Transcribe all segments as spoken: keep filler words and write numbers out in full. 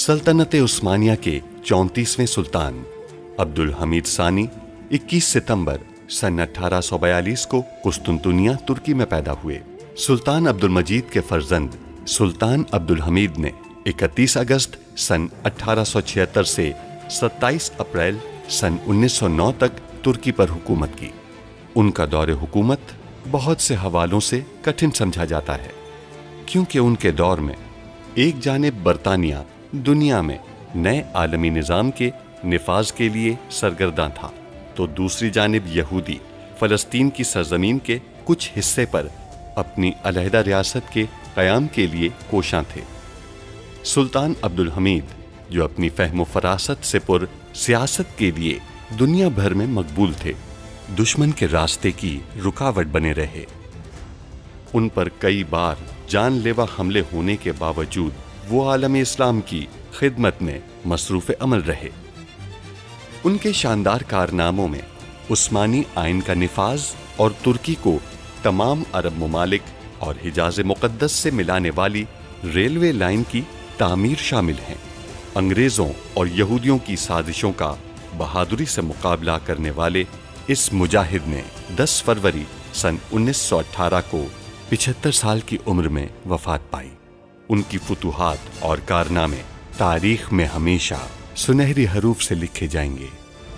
सल्तनत उस्मानिया के चौंतीसवें सुल्तान अब्दुल हमीद सानी इक्कीस सितंबर सन अठारह सौ बयालीस को कुस्तुनतुनिया तुर्की में पैदा हुए। सुल्तान अब्दुल मजीद के फर्जंद सुल्तान अब्दुल हमीद ने इकतीस अगस्त सन अठारह सौ छिहत्तर से सत्ताईस अप्रैल सन उन्नीस सौ नौ तक तुर्की पर हुकूमत की। उनका दौरे हुकूमत बहुत से हवालों से कठिन समझा जाता है, क्योंकि उनके दौर में एक जानिब बरतानिया दुनिया में नए आलमी निज़ाम के निफाज के लिए सरगर्दा था, तो दूसरी जानिब यहूदी फ़लस्तीन की सरजमीन के कुछ हिस्से पर अपनी अलहदा रियासत के क़याम के लिए कोशां थे। सुल्तान अब्दुल हमीद, जो अपनी फहम फरासत से पुर सियासत के लिए दुनिया भर में मकबूल थे, दुश्मन के रास्ते की रुकावट बने रहे। उन पर कई बार जानलेवा हमले होने के बावजूद वो आलम इस्लाम की खिदमत में मसरूफ़ अमल रहे। उनके शानदार कारनामों में उस्मानी आइन का निफाज और तुर्की को तमाम अरब ममालिक और हिजाज मुक़द्दस से मिलाने वाली रेलवे लाइन की तामीर शामिल हैं। अंग्रेज़ों और यहूदियों की साजिशों का बहादुरी से मुकाबला करने वाले इस मुजाहिद ने दस फरवरी सन उन्नीस सौ अठारह को पिछहत्तर साल की उम्र में वफात पाई। उनकी फुतूहात और कारनामे तारीख में हमेशा सुनहरी हरूफ से लिखे जाएंगे।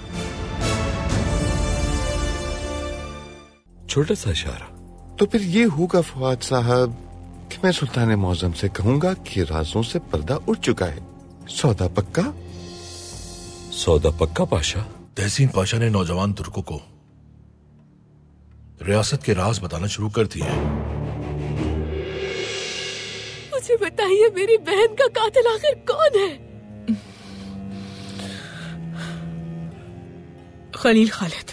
छोटा सा इशारा। तो फिर ये होगा फवाद साहब कि मैं सुल्तान मौज़म से कहूंगा कि राजों से पर्दा उठ चुका है। सौदा पक्का? सौदा पक्का पाशा। तहसीन पाशा ने नौजवान तुर्कों को रियासत के राज बताना शुरू कर दिए। मुझे बताइए, मेरी बहन का कातिल आखिर कौन है? खलील खालिद।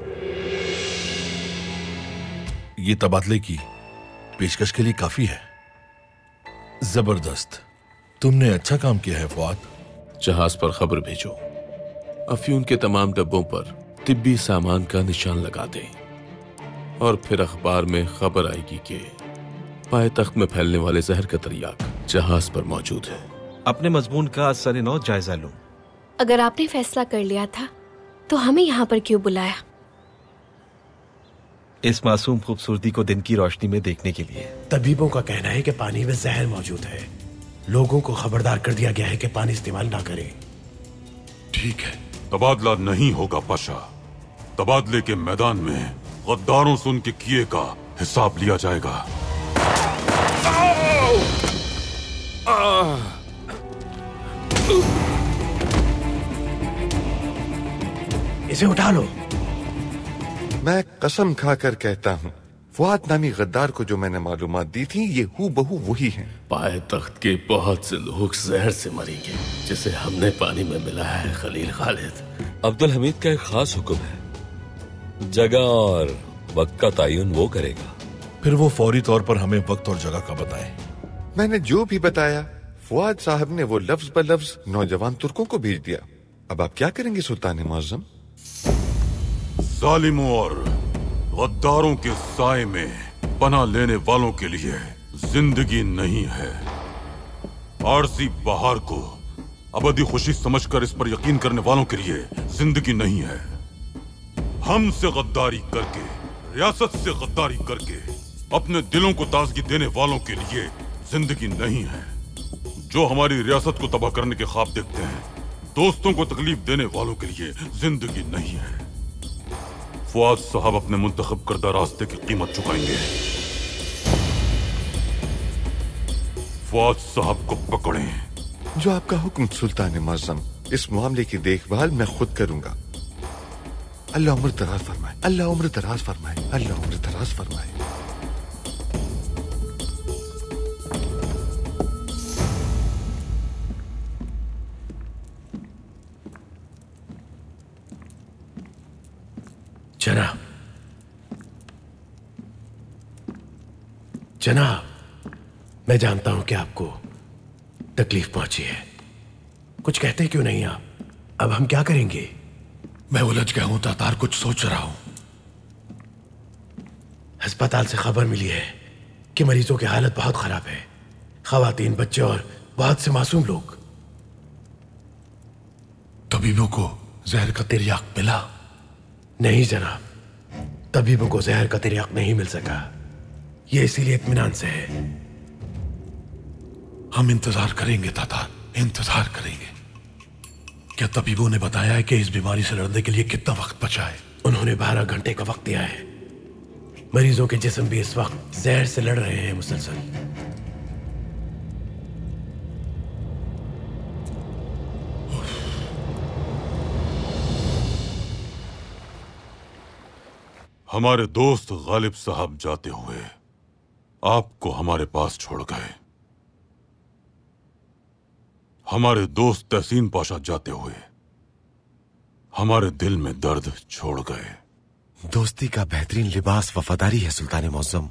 ये तबादले की पेशकश के लिए काफी है। जबरदस्त, तुमने अच्छा काम किया है फवाद। जहाज पर खबर भेजो, अफ्यून के तमाम डब्बों पर तिब्बी सामान का निशान लगा दें, और फिर अखबार में खबर आएगी कि पायतख्त में फैलने वाले जहर का तरियाक जहाज पर मौजूद है। अपने मजमून का सरे नौ जायजा लूं। अगर आपने फैसला कर लिया था तो हमें यहाँ पर क्यों बुलाया? इस मासूम खूबसूरती को दिन की रोशनी में देखने के लिए। तबीबों का कहना है कि पानी में जहर मौजूद है। लोगों को खबरदार कर दिया गया है कि पानी इस्तेमाल ना करें। ठीक है, तबादला नहीं होगा पाशा। तबादले के मैदान में गद्दारों से उनके किए का हिसाब लिया जाएगा। इसे उठा लो। मैं कसम खाकर कहता हूँ, फुआद नामी गद्दार को जो मैंने मालूमात दी थी, ये हूबहू वही हैं। पायतख्त के बहुत से लोग जहर से मरेंगे, जिसे हमने पानी में मिलाया है खलील खालिद। अब्दुल हमीद का एक खास हुक्म है, जगह और वक्त का तयन वो करेगा। फिर वो फौरी तौर पर हमें वक्त और जगह का बताए। मैंने जो भी बताया, फुआद साहब ने वो लफ्ज ब लफ्ज नौजवान तुर्कों को भेज दिया। अब आप क्या करेंगे सुल्तान मौज़म? जालिमों और गद्दारों के साए में पनाह लेने वालों के लिए जिंदगी नहीं है। आरजी बहार को अबदी खुशी समझकर इस पर यकीन करने वालों के लिए जिंदगी नहीं है। हमसे गद्दारी करके, रियासत से गद्दारी करके अपने दिलों को ताजगी देने वालों के लिए जिंदगी नहीं है। जो हमारी रियासत को तबाह करने के ख्वाब देखते हैं, दोस्तों को तकलीफ देने वालों के लिए जिंदगी नहीं है। फुआद साहब अपने मुंतखब करदा रास्ते की कीमत चुकाएंगे। फुआद साहब को पकड़ें। जो आपका हुक्म सुल्तान मौज़म। इस मामले की देखभाल मैं खुद करूंगा। अल्लाह उम्र दराज फरमाए, अल्लाह उम्र दराज फरमाए, अल्लाह उम्र दराज फरमाए। जनाब, जनाब, मैं जानता हूं कि आपको तकलीफ पहुंची है। कुछ कहते क्यों नहीं आप? अब हम क्या करेंगे? मैं उलझ गया हूं तातार, कुछ सोच रहा हूं। अस्पताल से खबर मिली है कि मरीजों की हालत बहुत खराब है। खवातीन, बच्चे और बहुत से मासूम लोग। तबीबों को जहर का तिर्याक मिला? नहीं जनाब, तबीबों को जहर का तिर्याक नहीं मिल सका। ये इसीलिए इत्मीनान से है। हम इंतजार करेंगे तातार, इंतजार करेंगे। क्या तबीबों ने बताया है कि इस बीमारी से लड़ने के लिए कितना वक्त बचा है? उन्होंने बारह घंटे का वक्त दिया है। मरीजों के जिस्म भी इस वक्त जहर से लड़ रहे हैं मुसलसल। हमारे दोस्त गालिब साहब जाते हुए आपको हमारे पास छोड़ गए। हमारे दोस्त तहसीन पाशा जाते हुए हमारे दिल में दर्द छोड़ गए। दोस्ती का बेहतरीन लिबास वफादारी है सुल्तान मुअज्जम।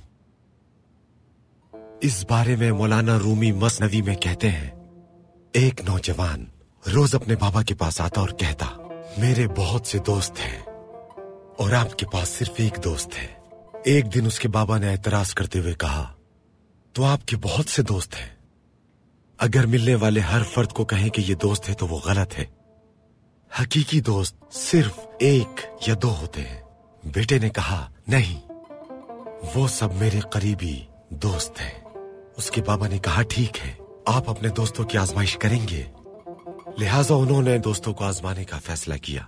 इस बारे में मौलाना रूमी मसनवी में कहते हैं, एक नौजवान रोज अपने बाबा के पास आता और कहता, मेरे बहुत से दोस्त हैं और आपके पास सिर्फ एक दोस्त है। एक दिन उसके बाबा ने एतराज करते हुए कहा, तो आपके बहुत से दोस्त हैं। अगर मिलने वाले हर फर्द को कहें कि ये दोस्त है तो वो गलत है। हकीकी दोस्त सिर्फ एक या दो होते हैं। बेटे ने कहा, नहीं, वो सब मेरे करीबी दोस्त हैं। उसके बाबा ने कहा, ठीक है, आप अपने दोस्तों की आजमाइश करेंगे। लिहाजा उन्होंने दोस्तों को आजमाने का फैसला किया।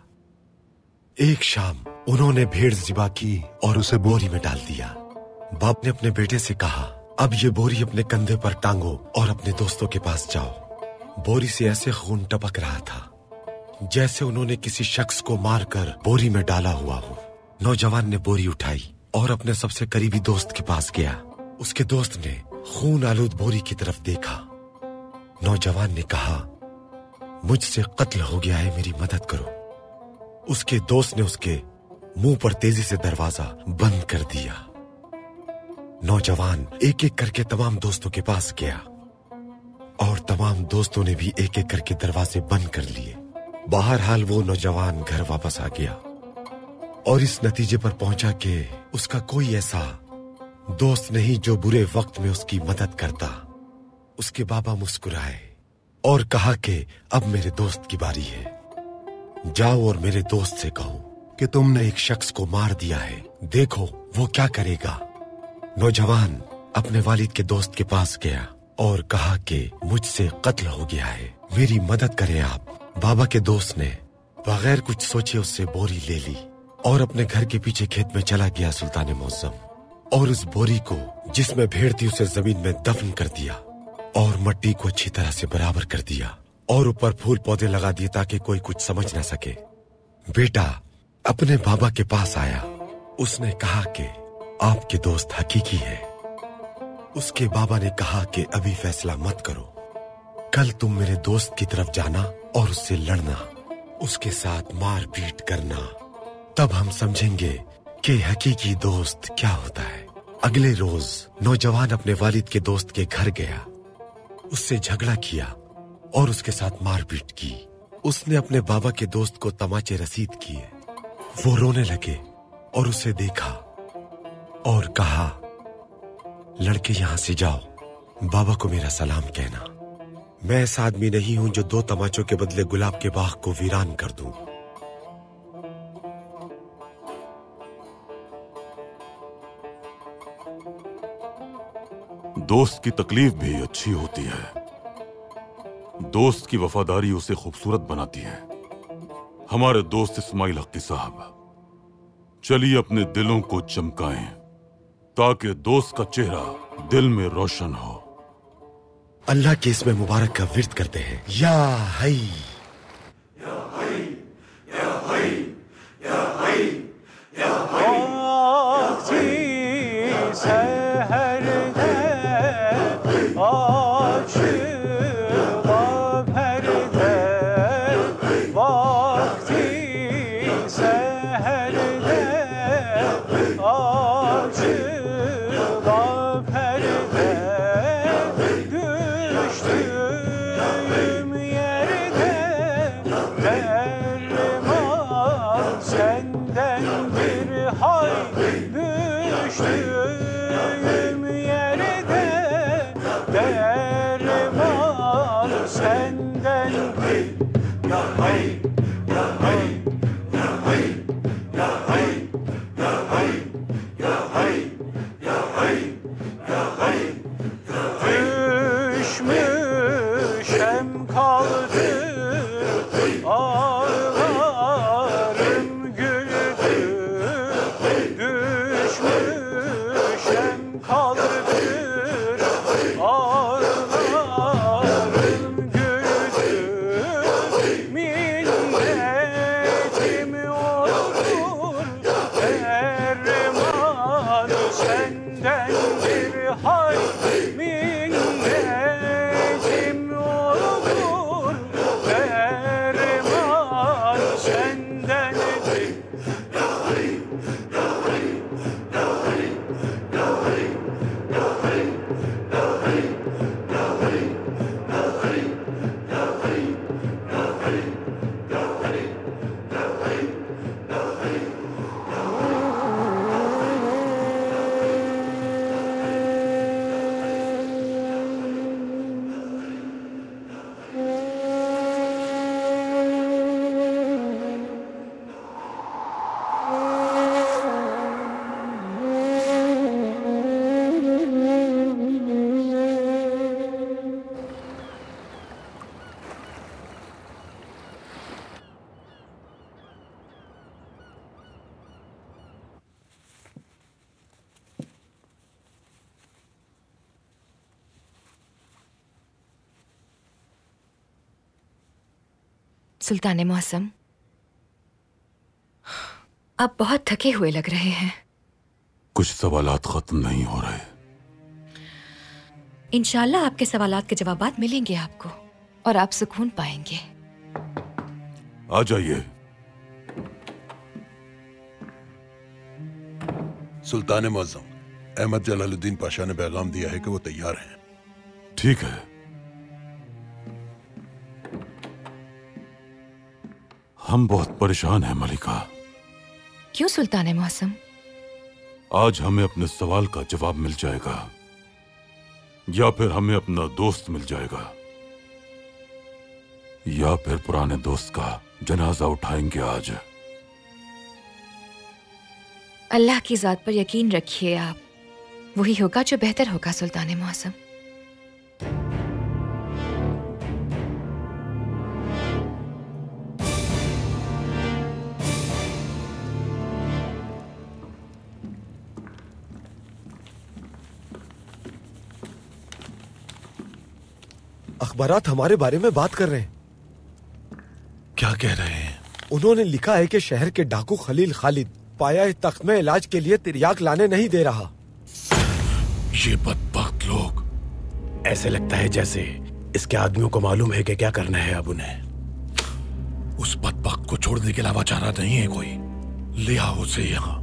एक शाम उन्होंने भेड़ ज़िबा की और उसे बोरी में डाल दिया। बाप ने अपने बेटे से कहा, अब ये बोरी अपने कंधे पर टांगो और अपने दोस्तों के पास जाओ। बोरी से ऐसे खून टपक रहा था जैसे उन्होंने किसी शख्स को मारकर बोरी में डाला हुआ हो। नौजवान ने बोरी उठाई और अपने सबसे करीबी दोस्त के पास गया। उसके दोस्त ने खून आलूद बोरी की तरफ देखा। नौजवान ने कहा, मुझसे कत्ल हो गया है, मेरी मदद करो। उसके दोस्त ने उसके मुंह पर तेजी से दरवाजा बंद कर दिया। नौजवान एक एक करके तमाम दोस्तों के पास गया और तमाम दोस्तों ने भी एक एक करके दरवाजे बंद कर लिए। बहरहाल वो नौजवान घर वापस आ गया और इस नतीजे पर पहुंचा कि उसका कोई ऐसा दोस्त नहीं जो बुरे वक्त में उसकी मदद करता। उसके बाबा मुस्कुराए और कहा कि अब मेरे दोस्त की बारी है। जाओ और मेरे दोस्त से कहो कि तुमने एक शख्स को मार दिया है, देखो वो क्या करेगा। नौजवान अपने वालिद के दोस्त के पास गया और कहा कि मुझसे कत्ल हो गया है, मेरी मदद करें आप। बाबा के दोस्त ने बगैर कुछ सोचे उससे बोरी ले ली और अपने घर के पीछे खेत में चला गया सुल्तान मुअज्जम, और उस बोरी को जिसमें भेड़ थी उसे जमीन में दफन कर दिया और मिट्टी को अच्छी तरह से बराबर कर दिया और ऊपर फूल पौधे लगा दिए ताकि कोई कुछ समझ न सके। बेटा अपने बाबा के पास आया। उसने कहा कि आपके दोस्त हकीकी है। उसके बाबा ने कहा कि अभी फैसला मत करो, कल तुम मेरे दोस्त की तरफ जाना और उससे लड़ना, उसके साथ मार पीट करना, तब हम समझेंगे कि हकीकी दोस्त क्या होता है। अगले रोज नौजवान अपने वालिद के दोस्त के घर गया, उससे झगड़ा किया और उसके साथ मारपीट की। उसने अपने बाबा के दोस्त को तमाचे रसीद किए। वो रोने लगे और उसे देखा और कहा, लड़के यहां से जाओ, बाबा को मेरा सलाम कहना। मैं ऐसा आदमी नहीं हूं जो दो तमाचों के बदले गुलाब के बाग को वीरान कर दूं। दोस्त की तकलीफ भी अच्छी होती है। दोस्त की वफादारी उसे खूबसूरत बनाती है। हमारे दोस्त इस्माइल हक्की साहब, चलिए अपने दिलों को चमकाएं ताकि दोस्त का चेहरा दिल में रोशन हो। अल्लाह के इसमें मुबारक का विर्द करते हैं। या हई या हई या हई या हई या हई सहर दे आज भर दे वक्ती सहर दे आज भर दे düştüm yerde derman senden bir hay düştüm yerde derman senden bir ya hay kaldır ağlarım gücü minnetim olur derman sendendir hay minnetim olur derman sendendir. सुल्तान मौसम, आप बहुत थके हुए लग रहे हैं। कुछ सवालात खत्म नहीं हो रहे। इंशाल्लाह आपके सवालात के जवाबात मिलेंगे आपको और आप सुकून पाएंगे। आ जाइए। सुल्तान मौसम, अहमद जलालुद्दीन पाशा ने पैगाम दिया है कि वो तैयार हैं। ठीक है। हम बहुत परेशान हैं मलिका। क्यों सुल्तान मौसम? आज हमें अपने सवाल का जवाब मिल जाएगा या फिर हमें अपना दोस्त मिल जाएगा या फिर पुराने दोस्त का जनाजा उठाएंगे आज। अल्लाह की जात पर यकीन रखिए आप, वही होगा जो बेहतर होगा सुल्तान मौसम। अखबारात हमारे बारे में बात कर रहे हैं। क्या कह रहे हैं? उन्होंने लिखा है कि शहर के डाकू खलील खालिद पाया तख्त में इलाज के लिए तिर्याक लाने नहीं दे रहा। ये बदबख्त लोग। ऐसे लगता है जैसे इसके आदमियों को मालूम है कि क्या करना है अब उन्हें। उस बदबख्त को छोड़ने के अलावा चारा नहीं है कोई। ले आओ उसे यहाँ।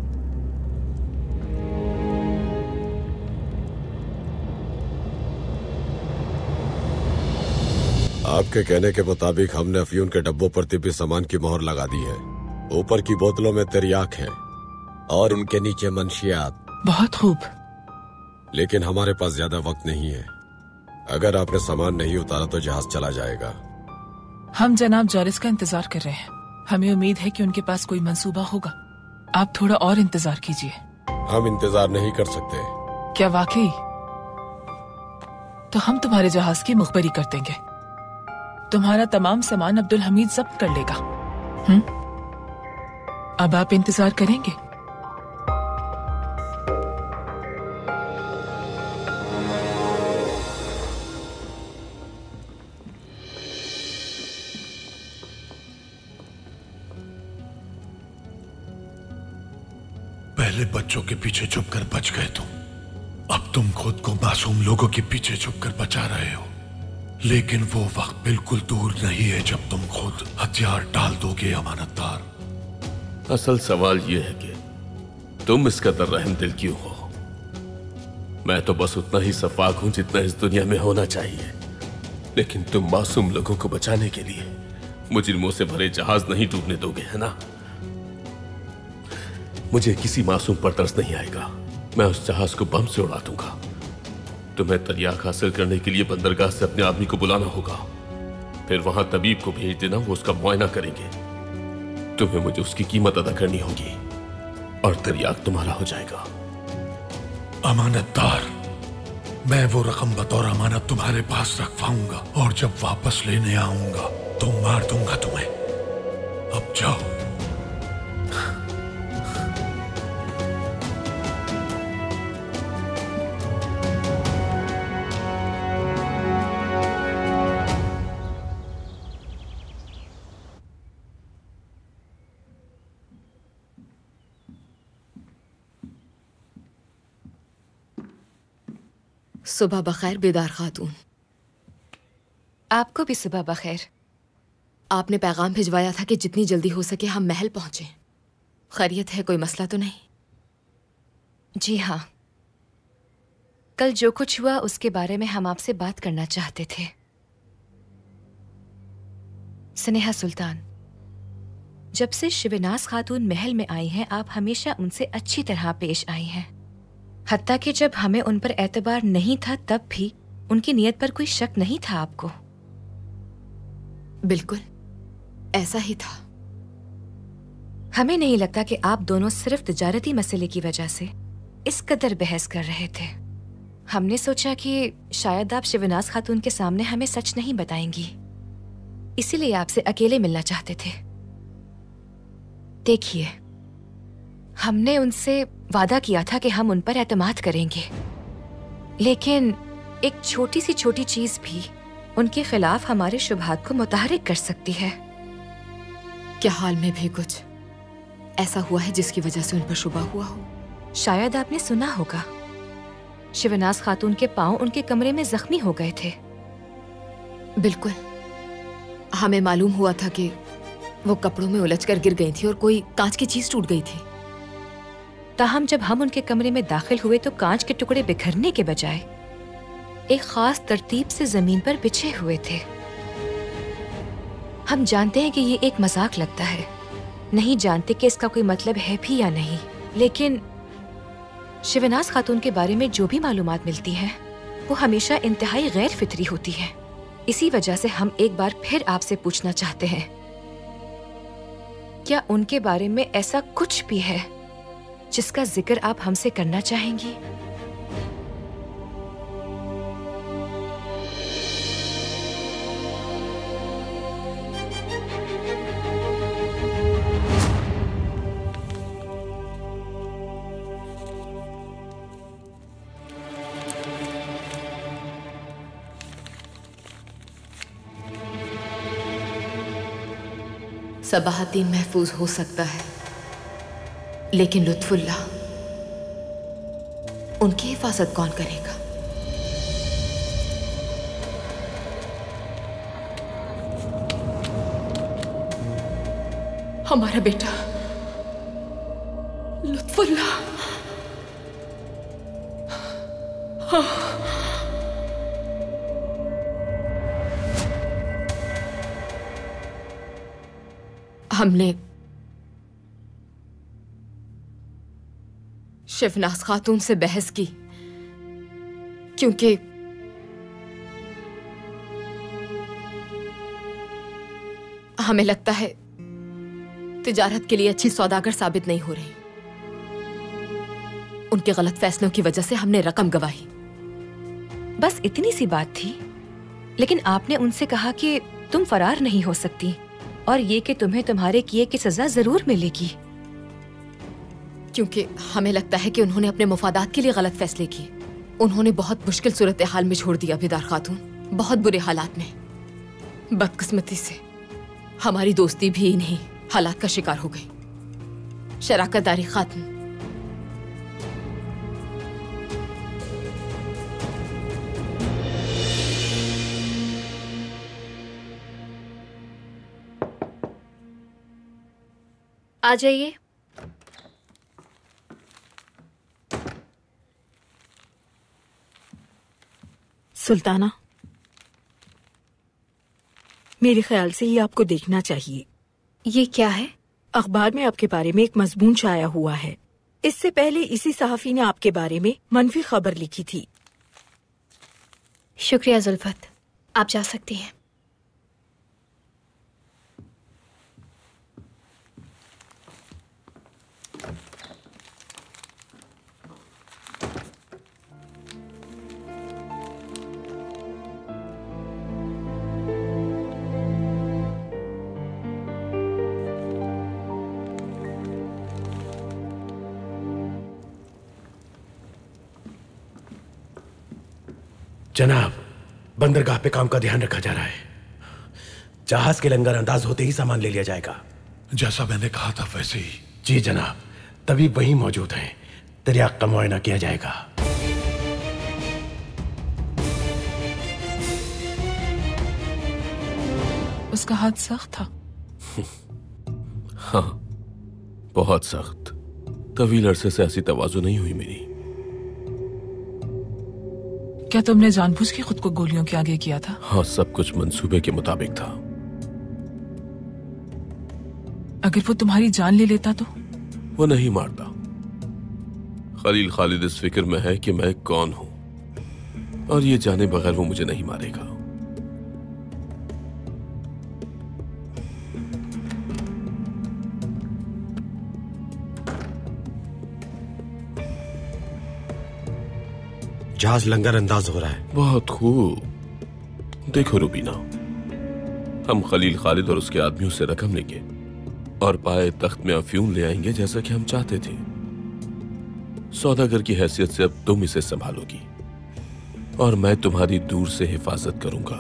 आपके कहने के मुताबिक हमने अफयून के डब्बों पर तिब्बी सामान की मोहर लगा दी है। ऊपर की बोतलों में तिर्याक है और उनके नीचे मंशियात। बहुत खूब। लेकिन हमारे पास ज्यादा वक्त नहीं है। अगर आपने सामान नहीं उतारा तो जहाज चला जाएगा। हम जनाब जॉरिस का इंतजार कर रहे हैं। हमें उम्मीद है कि उनके पास कोई मंसूबा होगा। आप थोड़ा और इंतजार कीजिए। हम इंतजार नहीं कर सकते। क्या वाकई? तो हम तुम्हारे जहाज की मुखबरी कर देंगे। तुम्हारा तमाम सामान अब्दुल हमीद जब्त कर लेगा। हम्म? अब आप इंतजार करेंगे? पहले बच्चों के पीछे छुपकर बच गए तुम। अब तुम खुद को मासूम लोगों के पीछे छुपकर बचा रहे हो। लेकिन वो वक्त बिल्कुल दूर नहीं है जब तुम खुद हथियार डाल दोगे अमानतदार। असल सवाल ये है कि तुम इस कदर रहम दिल क्यों हो? मैं तो बस उतना ही सफाक हूं जितना इस दुनिया में होना चाहिए। लेकिन तुम मासूम लोगों को बचाने के लिए मुजरिमों से भरे जहाज नहीं डूबने दोगे, है ना? मुझे किसी मासूम पर तरस नहीं आएगा। मैं उस जहाज को बम से उड़ा दूंगा। तुम्हें तरियाक हासिल करने के लिए बंदरगाह से अपने आदमी को बुलाना होगा। फिर वहां तबीब को भेज देना, वो उसका मुआयना करेंगे। तुम्हें मुझे उसकी कीमत अदा करनी होगी और तरियाक तुम्हारा हो जाएगा। अमानतदार, मैं वो रकम बतौर अमानत तुम्हारे पास रखवाऊंगा और जब वापस लेने आऊंगा तो मार दूंगा तुम्हें। अब जाओ। सुबह बखैर बेदार खातून। आपको भी सुबह बखैर। आपने पैगाम भिजवाया था कि जितनी जल्दी हो सके हम महल पहुंचे। खैरियत है, कोई मसला तो नहीं? जी हाँ, कल जो कुछ हुआ उसके बारे में हम आपसे बात करना चाहते थे। स्नेहा सुल्तान, जब से शिवनाज खातून महल में आई हैं, आप हमेशा उनसे अच्छी तरह पेश आई हैं। हत्ता कि जब हमें उन पर एतबार नहीं था तब भी उनकी नीयत पर कोई शक नहीं था आपको। बिल्कुल ऐसा ही था। हमें नहीं लगता कि आप दोनों सिर्फ तिजारती मसले की वजह से इस कदर बहस कर रहे थे। हमने सोचा कि शायद आप शिवनाज खातून के सामने हमें सच नहीं बताएंगी, इसीलिए आपसे अकेले मिलना चाहते थे। देखिए, हमने उनसे वादा किया था कि हम उन पर एतमाद करेंगे, लेकिन एक छोटी सी छोटी चीज भी उनके खिलाफ हमारे शुबहात को मुतहरिक कर सकती है। क्या हाल में भी कुछ ऐसा हुआ है जिसकी वजह से उन पर शुबा हुआ हो? शायद आपने सुना होगा, शिवनाज खातून के पांव उनके कमरे में जख्मी हो गए थे। बिल्कुल, हमें मालूम हुआ था कि वो कपड़ों में उलझकर गिर गई थी और कोई कांच की चीज टूट गई थी। ताहम जब हम उनके कमरे में दाखिल हुए तो कांच के टुकड़े बिखरने के बजाय एक खास तरतीब से जमीन पर बिछे हुए थे। हम जानते हैं कि ये एक मजाक लगता है, नहीं जानते कि इसका कोई मतलब है भी या नहीं, लेकिन शिवनाज खातून के बारे में जो भी मालूमात मिलती हैं वो हमेशा इंतहाई गैर फितरी होती है। इसी वजह से हम एक बार फिर आपसे पूछना चाहते हैं, क्या उनके बारे में ऐसा कुछ भी है जिसका जिक्र आप हमसे करना चाहेंगी? सबाहद्दीन महफूज हो सकता है, लेकिन लुत्फुल्लाह, उनकी हिफाजत कौन करेगा? हमारा बेटा लुत्फुल्लाह। हाँ। हमने शिवनाज खातून से बहस की क्योंकि हमें लगता है तिजारत के लिए अच्छी सौदागर साबित नहीं हो रही। उनके गलत फैसलों की वजह से हमने रकम गवाई। बस इतनी सी बात थी, लेकिन आपने उनसे कहा कि तुम फरार नहीं हो सकती और ये कि तुम्हें तुम्हारे किए की सजा जरूर मिलेगी। क्योंकि हमें लगता है कि उन्होंने अपने मुफादात के लिए गलत फैसले किए। उन्होंने बहुत मुश्किल सूरत हाल में छोड़ दिया बेदार खातून, बहुत बुरे हालात में। बदकिस्मती से हमारी दोस्ती भी इन्हीं हालात का शिकार हो गई। शराकतदारी खातून, आ जाइए। सुल्ताना, मेरे ख्याल से ये आपको देखना चाहिए। ये क्या है? अखबार में आपके बारे में एक मजमून छाया हुआ है। इससे पहले इसी सहाफी ने आपके बारे में मनफी खबर लिखी थी। शुक्रिया जुल्फत, आप जा सकती हैं। जनाब, बंदरगाह पे काम का ध्यान रखा जा रहा है। जहाज के लंगर अंदाज होते ही सामान ले लिया जाएगा। जैसा मैंने कहा था वैसे ही। जी जनाब, तभी वहीं मौजूद हैं। दरिया का मुआयना किया जाएगा। उसका हाथ सख्त था। हाँ, बहुत सख्त। तवील अरसे से ऐसी तवाज़ु नहीं हुई मेरी। क्या तुमने जानबूझ के खुद को गोलियों के आगे किया था? हाँ, सब कुछ मंसूबे के मुताबिक था। अगर वो तुम्हारी जान ले लेता तो? वो नहीं मारता। खलील खालिद इस फिक्र में है कि मैं कौन हूं, और ये जाने बगैर वो मुझे नहीं मारेगा। जहाज लंगर अंदाज हो रहा है। बहुत खूब। देखो रुबीना, हम खलील खालिद और उसके आदमियों से रकम लेंगे और पाए तख्त में अफ्यून ले आएंगे जैसा कि हम चाहते थे। सौदागर की हैसियत से अब तुम इसे संभालोगी और मैं तुम्हारी दूर से हिफाजत करूंगा।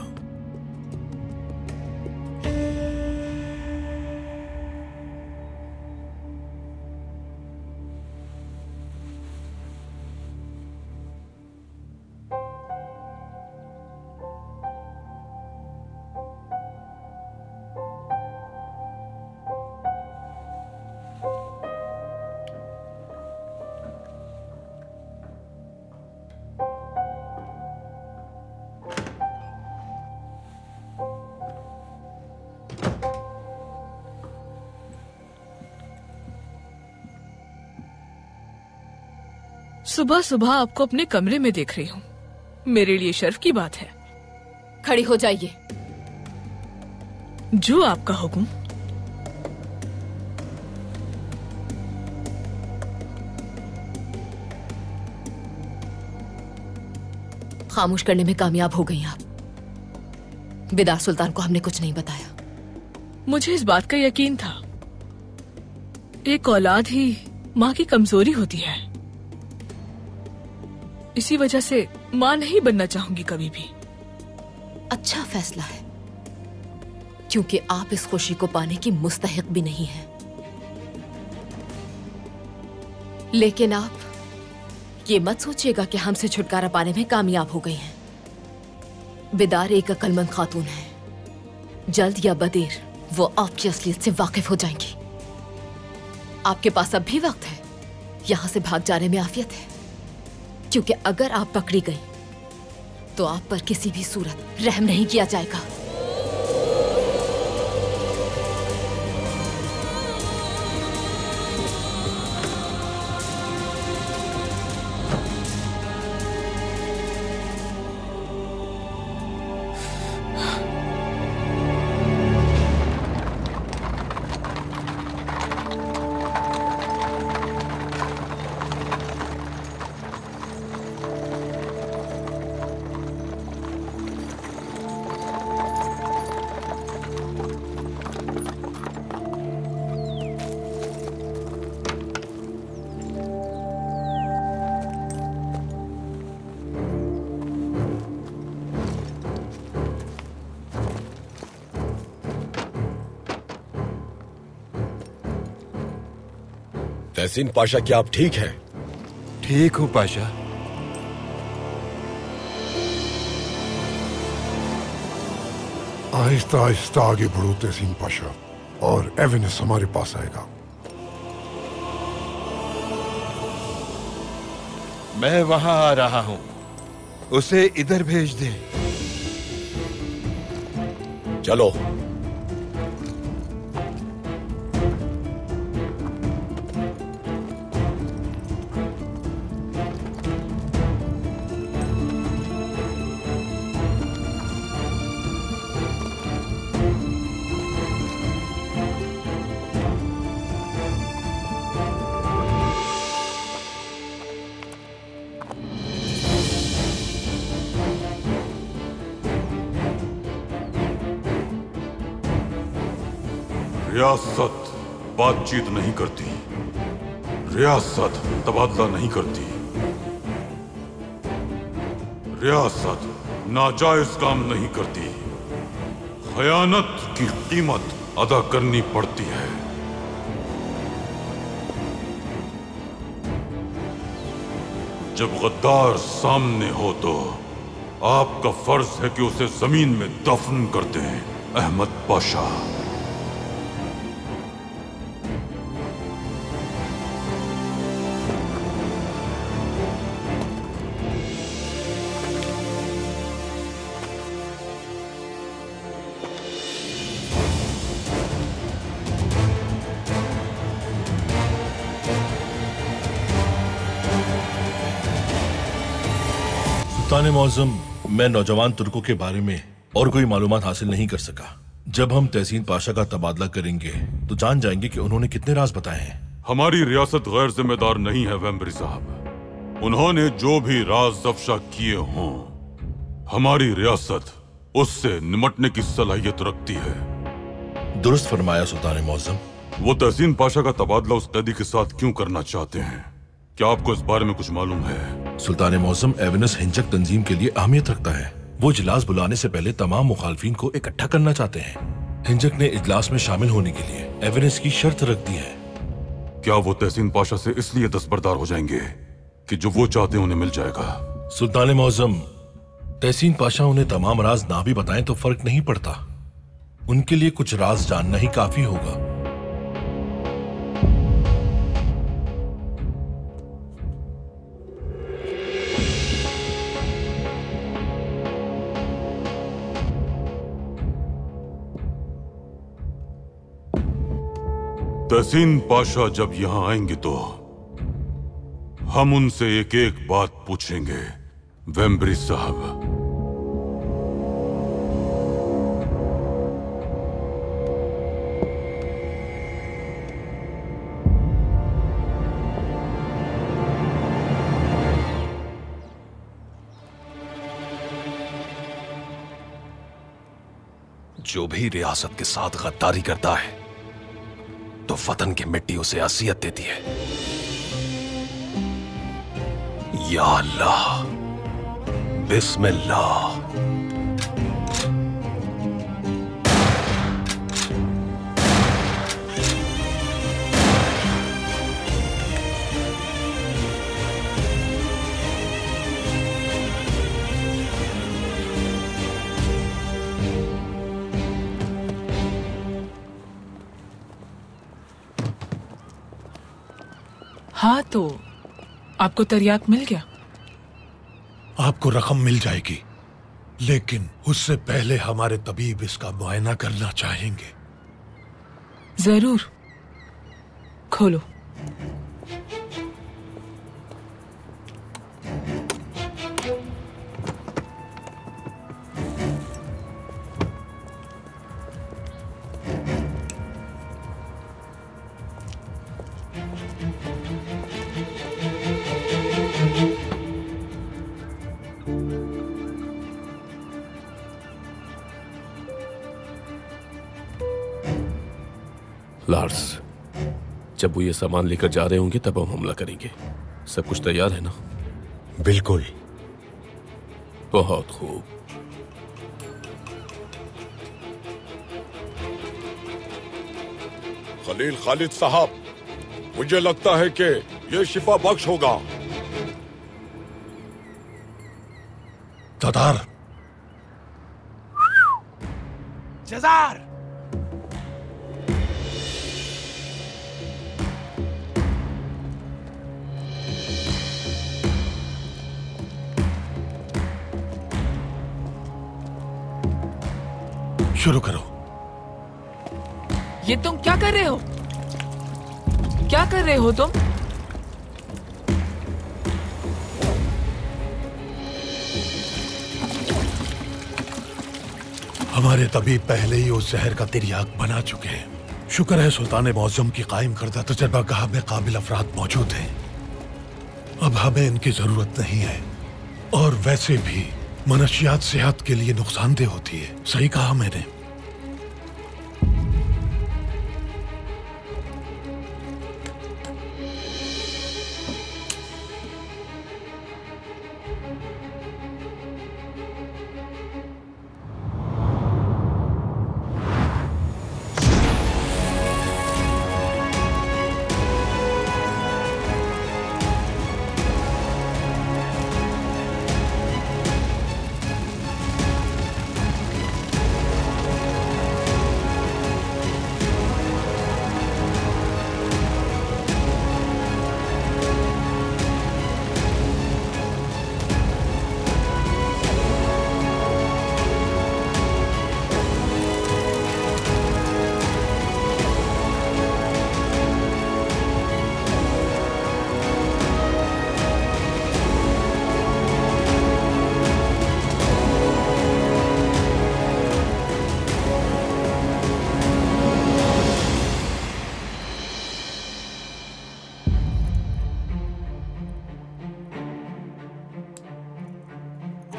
सुबह सुबह आपको अपने कमरे में देख रही हूँ, मेरे लिए शर्फ की बात है। खड़ी हो जाइए। जो आपका हुक्म। खामोश करने में कामयाब हो गई आप। बिदार सुल्तान को हमने कुछ नहीं बताया। मुझे इस बात का यकीन था। एक औलाद ही माँ की कमजोरी होती है। इसी वजह से माँ नहीं बनना चाहूंगी कभी भी। अच्छा फैसला है, क्योंकि आप इस खुशी को पाने की मुस्तहिक भी नहीं हैं। लेकिन आप ये मत सोचिएगा कि हमसे छुटकारा पाने में कामयाब हो गई हैं। बिदार एक अक्लमंद खातून है। जल्द या बदेर वो आपकी असलियत से वाकिफ हो जाएंगी। आपके पास अब भी वक्त है। यहां से भाग जाने में आफियत है, क्योंकि अगर आप पकड़ी गई तो आप पर किसी भी सूरत रहम नहीं किया जाएगा। तहसीन पाशा, क्या आप ठीक हैं? ठीक हूं पाशा। आहिस्ता आहिस्ता आगे बढ़ो तहसीन पाशा, और एवेनिस हमारे पास आएगा। मैं वहां आ रहा हूं, उसे इधर भेज दे। चलो। रियासत बातचीत नहीं करती, रियासत तबादला नहीं करती, रियासत नाजायज काम नहीं करती। खयानत की कीमत अदा करनी पड़ती है। जब गद्दार सामने हो तो आपका फर्ज है कि उसे जमीन में दफन कर दें। अहमद पाशा। सुल्तान मौज़म, मैं नौजवान तुर्कों के बारे में और कोई मालूमात हासिल नहीं कर सका। जब हम तहसीन पाशा का तबादला करेंगे तो जान जाएंगे कि उन्होंने कितने राज बताए हैं। हमारी रियासत गैर जिम्मेदार नहीं है वेम्बरी साहब। उन्होंने जो भी राज अफशा किए हों, हमारी रियासत उससे निमटने की सलाहियत रखती है। दुरुस्त फरमाया सुल्तान मौज़म। वो तहसीन पाशा का तबादला उस कैदी के साथ क्यों करना चाहते हैं? क्या आपको इस बारे में कुछ मालूम है? सुल्तान मौज़म, एवेनस हिंचक तंजीम के लिए अहमियत रखता है। वो इजलास बुलाने से पहले तमाम मुखालफिन को इकट्ठा करना चाहते हैं। हिंचक ने इजलास में शामिल होने के लिए एवेनस की शर्त रख दी है। क्या वो तहसीन पाशा से इसलिए दस्तबरदार हो जाएंगे कि जो वो चाहते हैं उन्हें मिल जाएगा? सुल्तान मौज़म, तहसीन पाशा उन्हें तमाम राज ना भी बताएं तो फर्क नहीं पड़ता। उनके लिए कुछ राज जानना ही काफी होगा। तहसीन पाशा जब यहां आएंगे तो हम उनसे एक एक बात पूछेंगे। वेम्बरी साहब, जो भी रियासत के साथ गद्दारी करता है तो वतन की मिट्टी उसे असियत देती है। या अल्लाह, बिस्मिल्लाह। हाँ, तो आपको तरियाक मिल गया? आपको रकम मिल जाएगी, लेकिन उससे पहले हमारे तबीब इसका मुआयना करना चाहेंगे। जरूर, खोलो। लार्स, जब वो ये सामान लेकर जा रहे होंगे तब हम हमला करेंगे। सब कुछ तैयार है ना? बिल्कुल। बहुत खूब। खलील खालिद साहब, मुझे लगता है कि ये शिफा बख्श होगा। तदार, जजार, शुरू करो। ये तुम क्या कर रहे हो? क्या कर रहे हो तुम? हमारे तबीब पहले ही उस जहर का तिर्याक बना चुके हैं। शुक्र है सुल्तान मौज़म की कायम करदा तजर्बागाह में काबिल अफराद मौजूद हैं। अब हमें इनकी जरूरत नहीं है, और वैसे भी मनशियात सेहत के लिए नुकसानदेह होती है। सही कहा मैंने।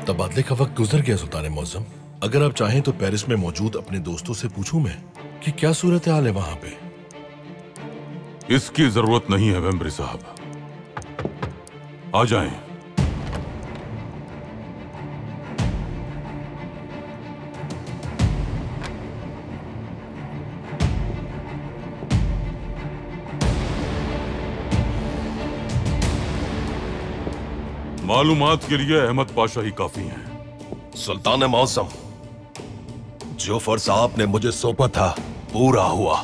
तबादले का वक्त गुजर गया सुल्तान मौसम। अगर आप चाहें तो पेरिस में मौजूद अपने दोस्तों से पूछूं मैं कि क्या सूरत हाल है वहां पे। इसकी जरूरत नहीं है वेम्बरी साहब, आ जाएं। मालूमात के लिए अहमद पाशा ही काफी हैं। सुल्तान मौसम, जो फर्ज आपने मुझे सौंपा था पूरा हुआ।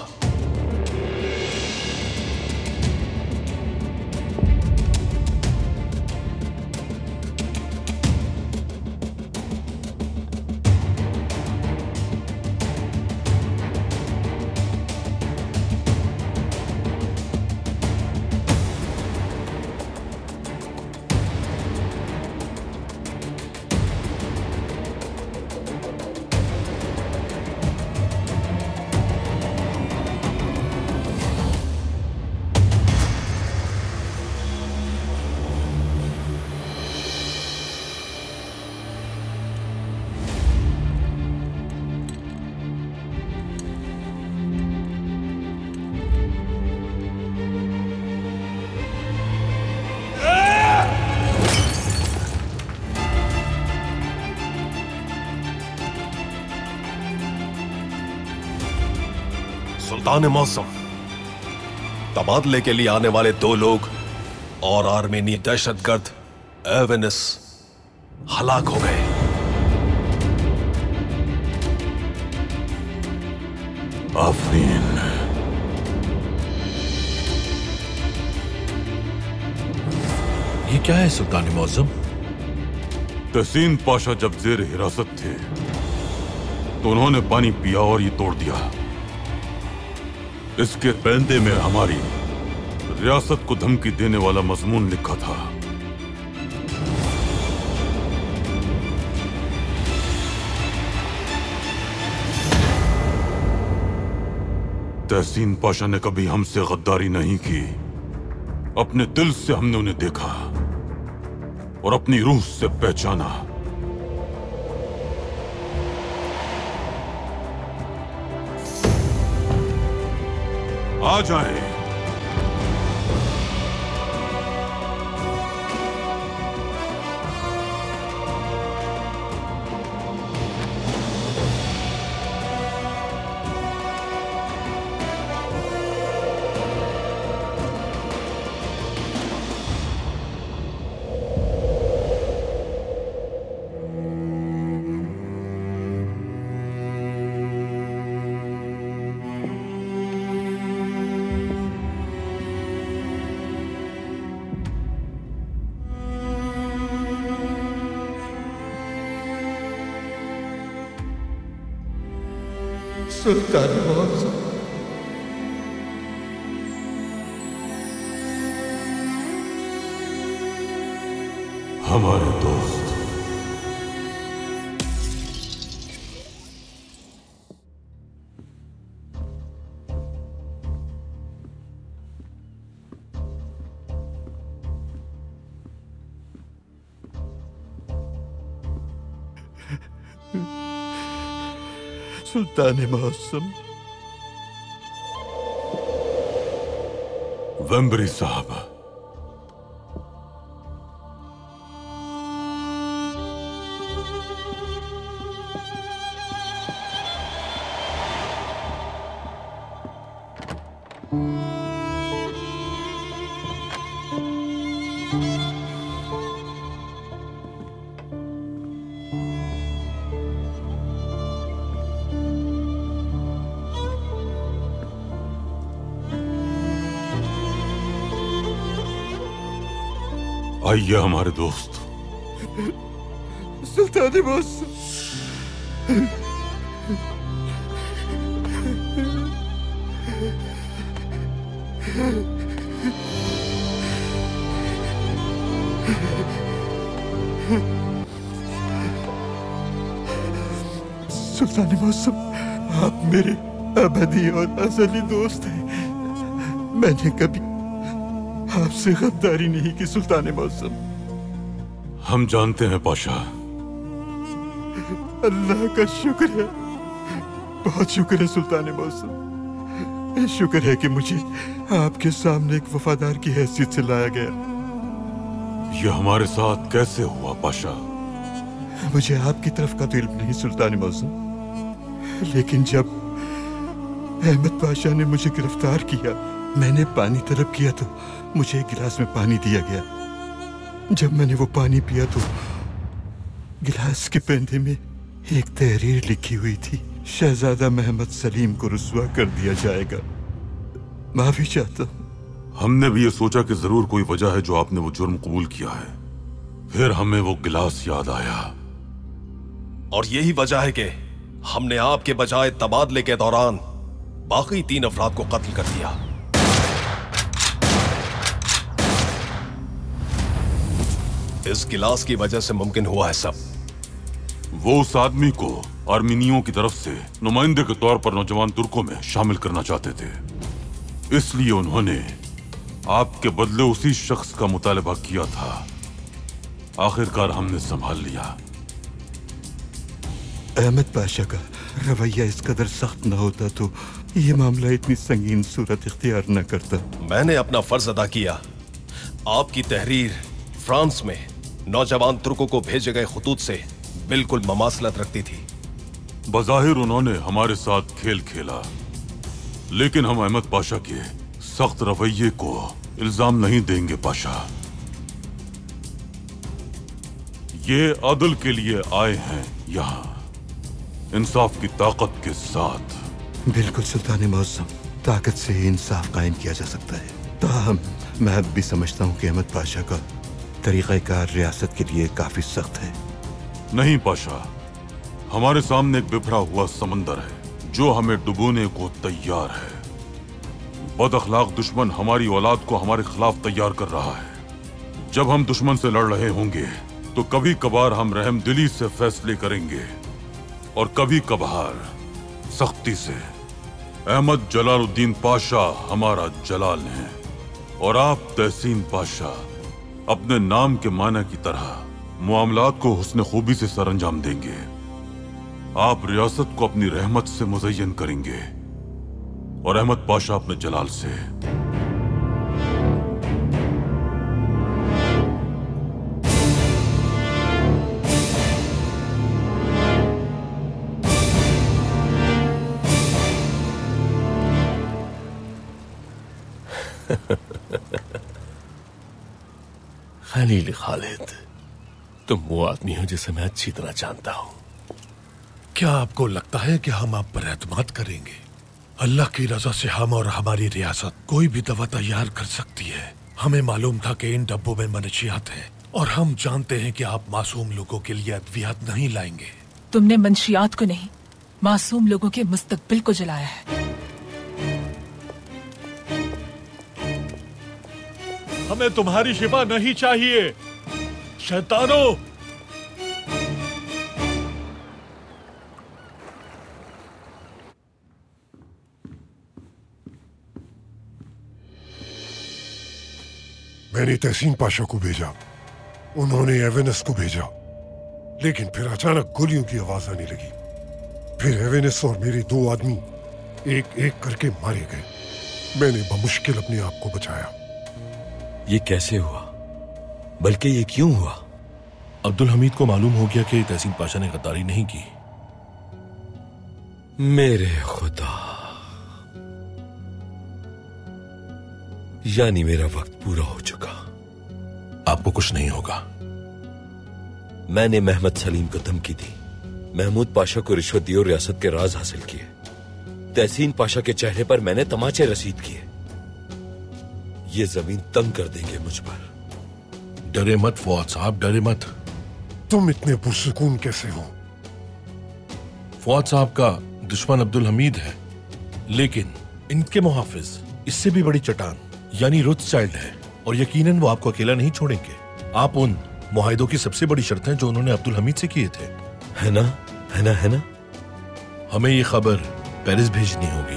सुल्तान मौसम, तबादले के लिए आने वाले दो लोग और आर्मेनी दहशतगर्द एवेनिस हलाक हो गए। आफरीन। ये क्या है सुल्तान मौसम? तहसीन पाशा जब जेर हिरासत थे तो उन्होंने पानी पिया और ये तोड़ दिया। इसके पैंदे में हमारी रियासत को धमकी देने वाला मजमून लिखा था। तहसीन पाशा ने कभी हमसे गद्दारी नहीं की। अपने दिल से हमने उन्हें देखा और अपनी रूह से पहचाना। आ जाएं। सुल्तान मौसम, हमारे दोस्त सुल्तान मौसम। वेम्बरी साहब, आइए हमारे दोस्त। सुल्तान मौसम, सुल्तान मौसम, आप मेरे अबदी और अजली दोस्त हैं। मैंने कभी आपसे गद्दारी नहीं की सुल्तान मौसम। हम जानते हैं पाशा, अल्लाह का शुक्र है, बहुत शुक्र है सुल्तान मौसम। शुक्र है कि मुझे आपके सामने एक वफादार की हैसियत से लाया गया। ये हमारे साथ कैसे हुआ पाशा? मुझे आपकी तरफ का तो इल्म नहीं सुल्तान मौसम, लेकिन जब अहमद पाशा ने मुझे गिरफ्तार किया, मैंने पानी तलब किया तो मुझे एक गिलास में पानी दिया गया। जब मैंने वो पानी पिया तो गिलास के पेंदे में एक तहरीर लिखी हुई थी, शहजादा मोहम्मद सलीम को रुस्वा कर दिया जाएगा। माफी चाहता हूँ। हमने भी ये सोचा कि जरूर कोई वजह है जो आपने वो जुर्म कबूल किया है। फिर हमें वो गिलास याद आया, और यही वजह है कि हमने आपके बजाय तबादले के दौरान बाकी तीन अफराद को कत्ल कर दिया। इस गिलास की वजह से मुमकिन हुआ है सब। वो उस आदमी को आर्मीनियों की तरफ से नुमाइंदे के तौर पर नौजवान तुर्कों में शामिल करना चाहते थे, इसलिए उन्होंने आपके बदले उसी शख्स का मुतालबा किया था। आखिरकार हमने संभाल लिया। अहमद पाशा का रवैया इस कदर सख्त न होता तो ये मामला इतनी संगीन सूरत इख्तियार न करता। मैंने अपना फर्ज अदा किया। आपकी तहरीर फ्रांस में नौजवान तुर्कों को भेजे गए खतूत से बिल्कुल ममासलत रखती थी। बज़ाहिर उन्होंने हमारे साथ खेल खेला, लेकिन हम अहमद पाशा के सख्त रवैये को इल्जाम नहीं देंगे पाशा। ये अदल के लिए आए हैं यहाँ, इंसाफ की ताकत के साथ। बिल्कुल सुल्तान मौसम, ताकत से ही इंसाफ कायम किया जा सकता है। ताहम मैं अब भी समझता हूँ कि अहमद पाशा का तरीक़ाकार रियासत के लिए काफी सख्त है। नहीं पाशा, हमारे सामने एक बिखरा हुआ समंदर है जो हमें डुबोने को तैयार है। बद अखलाक दुश्मन हमारी औलाद को हमारे खिलाफ तैयार कर रहा है। जब हम दुश्मन से लड़ रहे होंगे तो कभी कभार हम रहमदिली से फैसले करेंगे और कभी कभार सख्ती से। अहमद जलालुद्दीन पाशा हमारा जलाल है और आप तहसीन पाशा अपने नाम के माना की तरह मामलात को हुस्न खूबी से सरअंजाम देंगे। आप रियासत को अपनी रहमत से मुज़य्यन करेंगे और अहमद पाशा अपने जलाल से। खलील खालिद, तुम वो आदमी हो जिसे मैं अच्छी तरह जानता हूं। क्या आपको लगता है कि हम आप पर एतमाद करेंगे? अल्लाह की रजा से हम और हमारी रियासत कोई भी दवा तैयार कर सकती है। हमें मालूम था कि इन डब्बों में मनशियात हैं और हम जानते हैं कि आप मासूम लोगों के लिए अद्वियात नहीं लाएंगे। तुमने मंशियात को नहीं, मासूम लोगों के मुस्तकबिल को जलाया है। हमें तुम्हारी शिफा नहीं चाहिए, शैतानों। मैंने तहसीन पाशा को भेजा, उन्होंने एवेनस को भेजा, लेकिन फिर अचानक गोलियों की आवाज आने लगी। फिर एवेनस और मेरे दो आदमी एक एक करके मारे गए। मैंने बमुश्किल अपने आप को बचाया। ये कैसे हुआ, बल्कि ये क्यों हुआ? अब्दुल हमीद को मालूम हो गया कि तहसीन पाशा ने गद्दारी नहीं की। मेरे खुदा, यानी मेरा वक्त पूरा हो चुका। आपको कुछ नहीं होगा। मैंने मोहम्मद सलीम को धमकी दी, महमूद पाशा को रिश्वत दी और रियासत के राज हासिल किए। तहसीन पाशा के चेहरे पर मैंने तमाचे रसीद किए। ये जमीन तंग कर देंगे मुझ पर। डरे मत फौज साहब, डरे मत। तुम इतने पुरसुकून कैसे हो? फौज साहब का दुश्मन अब्दुल हमीद है, लेकिन इनके मुहाफिज इससे भी बड़ी चट्टान यानी रोथस्चाइल्ड है, और यकीनन वो आपको अकेला नहीं छोड़ेंगे। आप उन मुआहिदों की सबसे बड़ी शर्तें जो उन्होंने अब्दुल हमीद से किए थे, है ना? है ना? है ना? हमें ये खबर पेरिस भेजनी होगी।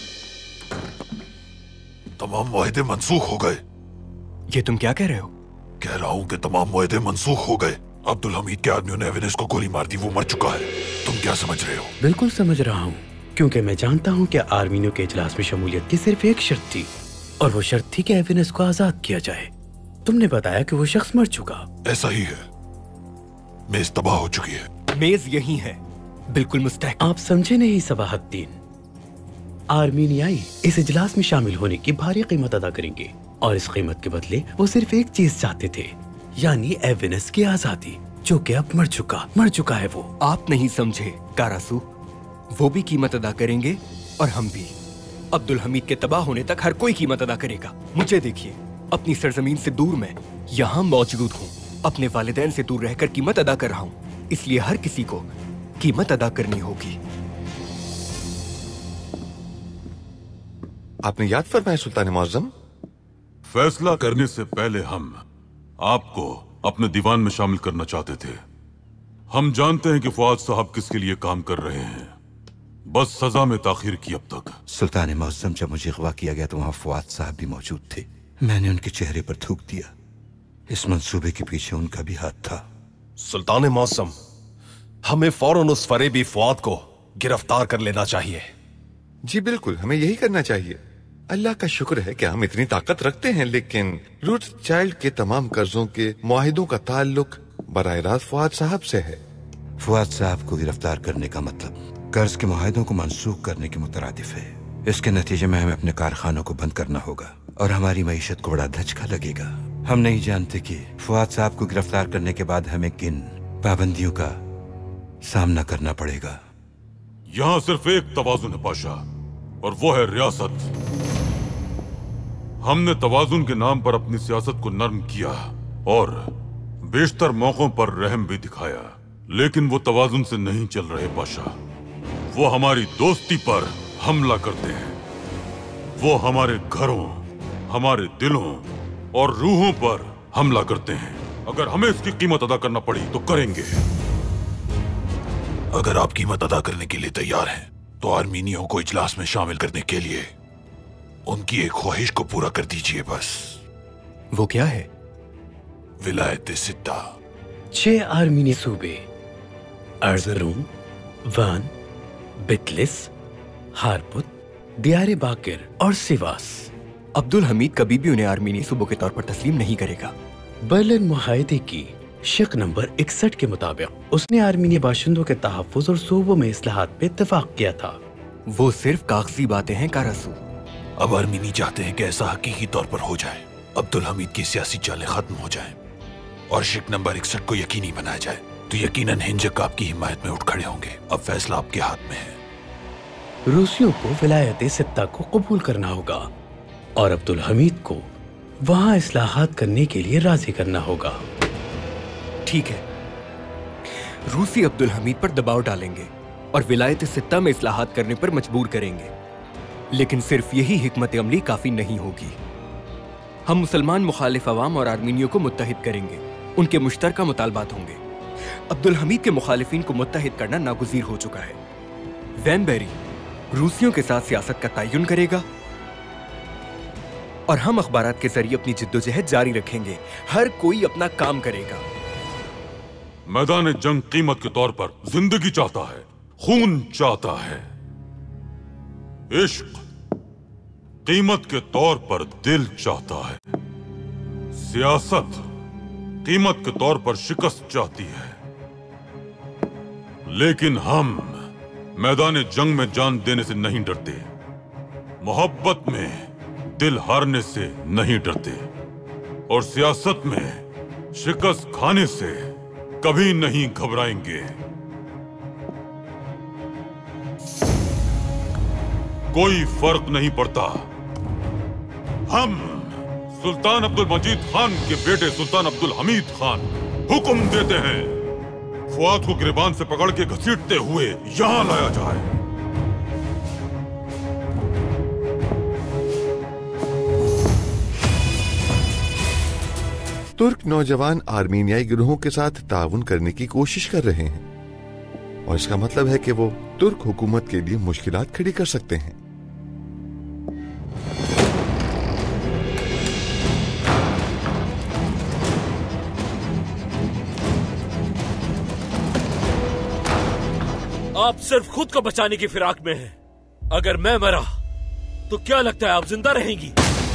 तमाम मुआहिदे मंसूख हो गए। ये तुम क्या कह रहे हो? कह रहा हूँ कि तमाम मुआहदे मंसूख हो गए। अब्दुल हमीद के आदमियों ने एवेनेस को गोली मार दी, वो मर चुका है। तुम क्या समझ रहे हो? बिल्कुल समझ रहा हूँ, क्योंकि मैं जानता हूँ कि आर्मीनियों के इजलास में शमूलियत की सिर्फ एक शर्त थी, और वो शर्त थी कि एवेनेस को आजाद किया जाए। तुमने बताया कि वो शख्स मर चुका। ऐसा ही है, मेज तबाह हो चुकी है। मेज यही है, बिल्कुल मुस्तहक। आप समझे नहीं सबाहद्दीन, आर्मीनियाई इस इजलास में शामिल होने की भारी कीमत अदा करेंगे, और इस कीमत के बदले वो सिर्फ एक चीज चाहते थे, यानी एवेनेस की आजादी, जो कि अब मर चुका मर चुका है वो। आप नहीं समझे कारासू, वो भी कीमत अदा करेंगे और हम भी। अब्दुल हमीद के तबाह होने तक हर कोई कीमत अदा करेगा। मुझे देखिए, अपनी सरजमीन से दूर मैं यहाँ मौजूद हूँ, अपने वालिदैन से दूर रहकर कीमत अदा कर रहा हूँ, इसलिए हर किसी को कीमत अदा करनी होगी। आपने याद फरमाया सुल्तान मुअज्जम। फैसला करने से पहले हम आपको अपने दीवान में शामिल करना चाहते थे। हम जानते हैं कि फवाद साहब किसके लिए काम कर रहे हैं, बस सजा में ताखीर की अब तक। सुल्तान मुअज्जम, जब मुझे अगवा किया गया तो वहाँ फवाद साहब भी मौजूद थे। मैंने उनके चेहरे पर थूक दिया। इस मंसूबे के पीछे उनका भी हाथ था। सुल्तान मुअज्जम, हमें फौरन उस फरेबी फवाद को गिरफ्तार कर लेना चाहिए। जी बिल्कुल, हमें यही करना चाहिए। अल्लाह का शुक्र है कि हम इतनी ताकत रखते हैं, लेकिन रोथस्चाइल्ड के तमाम कर्जों के मुआहिदों का ताल्लुक बराह रास्त फवाद साहब से है। फवाद साहब को गिरफ्तार करने का मतलब कर्ज के मुआहिदों को मंसूख करने के मुतरादिफ है। इसके नतीजे में हमें अपने कारखानों को बंद करना होगा और हमारी मईशत को बड़ा धचका लगेगा। हम नहीं जानते कि फवाद साहब को गिरफ्तार करने के बाद हमें किन पाबंदियों का सामना करना पड़ेगा। यहाँ सिर्फ एक तवाजुन है पाशा, और वो है रियासत। हमने तवाजुन के नाम पर अपनी सियासत को नर्म किया और बेशतर मौकों पर रहम भी दिखाया, लेकिन वो तवाजुन से नहीं चल रहे पाशा। वो हमारी दोस्ती पर हमला करते हैं। वो हमारे घरों, हमारे दिलों और रूहों पर हमला करते हैं। अगर हमें इसकी कीमत अदा करना पड़ी तो करेंगे। अगर आप कीमत अदा करने के लिए तैयार हैं, तो आर्मीनियों को इजलास में शामिल करने के लिए उनकी एक ख्वाहिश को पूरा कर दीजिए बस। वो क्या है? विलायत सिद्दा। छह आर्मीनी सूबे, अर्ज़रूम, वान, बितलिस, हारपुत, दियारे बाकिर और सिवास। अब्दुल हमीद कभी भी उन्हें आर्मीनी सूबों के तौर पर तस्लीम नहीं करेगा। बर्लिन मुआहदे की शिक नंबर इकसठ के मुताबिक उसने आर्मीनी बाशिंदों के तहफ़्फ़ुज़ और सूबों में इस्लाहात पे इत्तेफाक किया था। वो सिर्फ कागजी बातें हैं कारासू। अब आर्मीनी चाहते हैं कि ऐसा हकीकी तौर पर हो जाए, अब्दुल हमीद की सियासी चालें खत्म हो जाएं और शिक नंबर इकसठ को यकीनी बनाया जाए, तो यकीनन हिंजक आपकी हिमायत में उठ खड़े होंगे। अब फैसला आपके हाथ में है। रूसियों को विलायत सित्ता को कबूल करना होगा और अब्दुल हमीद को वहाँ इस्लाहात करने के लिए राजी करना होगा। ठीक है, रूसी अब्दुल हमीद पर दबाव डालेंगे और विलायत सित्ता में इस्लाहात करने पर मजबूर करेंगे, लेकिन सिर्फ यही हिकमत अमली काफी नहीं होगी। हम मुसलमान मुखालिफ अवाम और आर्मीनियों को मुत्तहिद करेंगे, उनके मुश्तरका मुतालबात होंगे। अब्दुल हमीद के मुखालिफिन को मुत्तहिद करना नागुज़ीर हो चुका है। वैनबेरी रूसियों के साथ सियासत का तयन करेगा और हम अखबारात के जरिए अपनी जिद्दोजहद जारी रखेंगे। हर कोई अपना काम करेगा। मैदान जंग कीमत के तौर पर जिंदगी चाहता है, खून चाहता है, इश्क कीमत के तौर पर दिल चाहता है, सियासत कीमत के तौर पर शिकस्त चाहती है। लेकिन हम मैदान जंग में जान देने से नहीं डरते, मोहब्बत में दिल हारने से नहीं डरते और सियासत में शिकस्त खाने से कभी नहीं घबराएंगे। कोई फर्क नहीं पड़ता। हम सुल्तान अब्दुल मजीद खान के बेटे सुल्तान अब्दुल हमीद खान हुक्म देते हैं, फुआद को गिरबान से पकड़ के घसीटते हुए यहां लाया जाए। तुर्क नौजवान आर्मीनियाई गिरोहों के साथ ताउन करने की कोशिश कर रहे हैं और इसका मतलब है कि वो तुर्क हुकूमत के लिए मुश्किलात खड़ी कर सकते हैं। आप सिर्फ खुद को बचाने की फिराक में हैं। अगर मैं मरा तो क्या लगता है आप जिंदा रहेंगी?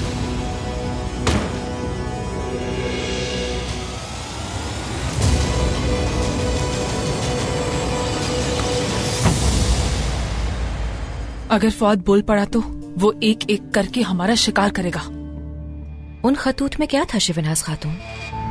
अगर फौद बोल पड़ा तो वो एक एक करके हमारा शिकार करेगा। उन खतूत में क्या था शिवनाज खातून?